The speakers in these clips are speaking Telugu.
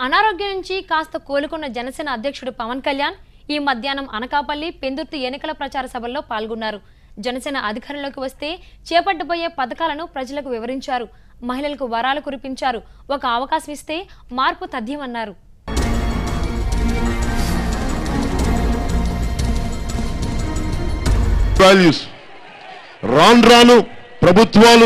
అనారోగ్యం నుంచి కాస్త కోలుకున్న జనసేన అధ్యక్షుడు పవన్ కళ్యాణ్ ఈ మధ్యాహ్నం అనకాపల్లి పెందుర్తి ఎన్నికల ప్రచార సభల్లో పాల్గొన్నారు. జనసేన అధికారంలోకి వస్తే చేపట్టబోయే పథకాలను ప్రజలకు వివరించారు. మహిళలకు వరాలు కురిపించారు. ఒక అవకాశం ఇస్తే మార్పు తథ్యమన్నారు. రాను ప్రభుత్వాలు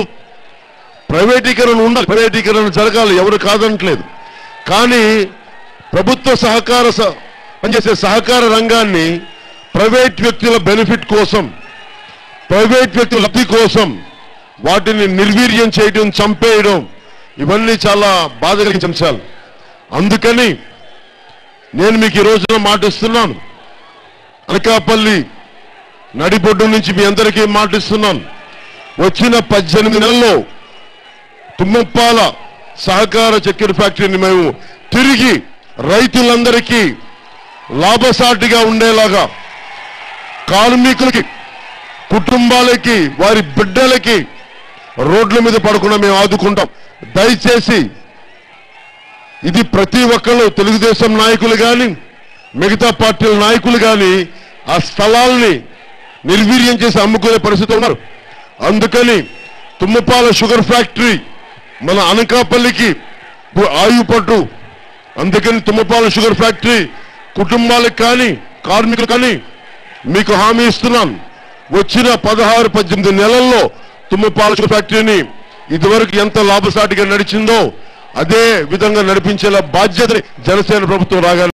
ప్రైవేటీకరణ జరగాలి, ఎవరు కాదనట్లేదు. కానీ ప్రభుత్వ పనిచేసే సహకార రంగాన్ని ప్రైవేట్ వ్యక్తుల బెనిఫిట్ కోసం, ప్రైవేట్ వ్యక్తుల లబ్ధి కోసం వాటిని నిర్వీర్యం చేయడం, చంపేయడం, ఇవన్నీ చాలా బాధ కలిగించే అంశాలు. అందుకని నేను మీకు ఈ రోజున మాటిస్తున్నాను. అనకాపల్లి నడిబొడ్డు నుంచి మీ అందరికీ మాటిస్తున్నాను. వచ్చిన 18 నెలల్లో తుమ్మపాల సహకార చక్కెర ఫ్యాక్టరీని మేము తిరిగి రైతులందరికీ లాభసాటిగా ఉండేలాగా, కార్మికులకి, కుటుంబాలకి, వారి బిడ్డలకి రోడ్ల మీద పడకుండా మేము ఆదుకుంటాం. దయచేసి ఇది ప్రతి ఒక్కళ్ళు, తెలుగుదేశం నాయకులు కానీ మిగతా పార్టీల నాయకులు కానీ ఆ స్థలాల్ని నిర్వీర్యం చేసి అమ్ముకునే పరిస్థితి ఉన్నారు. అందుకని తుమ్మపాల షుగర్ ఫ్యాక్టరీ మన అనకాపల్లికి ఆయుపట్టు. అందుకని తుమ్మపాల షుగర్ ఫ్యాక్టరీ కుటుంబాలకు కానీ కార్మికులు కానీ మీకు హామీ ఇస్తున్నాను. వచ్చిన 16-18 నెలల్లో తుమ్మపాల షుగర్ ఫ్యాక్టరీని ఇదివరకు ఎంత లాభసాటిగా నడిచిందో అదే విధంగా నడిపించేలా బాధ్యతని జనసేన ప్రభుత్వం రాగాలి.